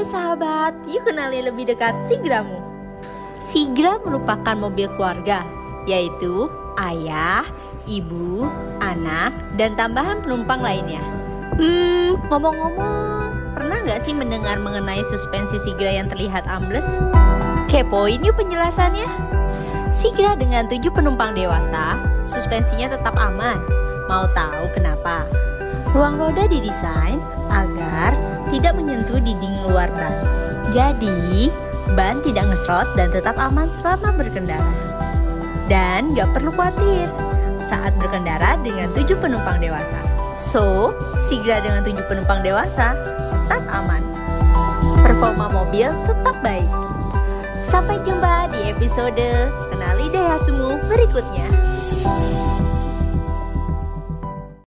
Hai sahabat, yuk kenali lebih dekat Sigramu. Sigra merupakan mobil keluarga, yaitu ayah, ibu, anak, dan tambahan penumpang lainnya. Ngomong-ngomong, pernah nggak sih mendengar mengenai suspensi Sigra yang terlihat ambles? Kepoin yuk penjelasannya. Sigra dengan 7 penumpang dewasa, suspensinya tetap aman. Mau tahu kenapa? Ruang roda didesain agar tidak menyentuh dinding luar ban. Jadi, ban tidak ngesrot dan tetap aman selama berkendara. Dan gak perlu khawatir saat berkendara dengan 7 penumpang dewasa. So, Sigra dengan 7 penumpang dewasa tetap aman. Performa mobil tetap baik. Sampai jumpa di episode Kenali Daihatsumu berikutnya.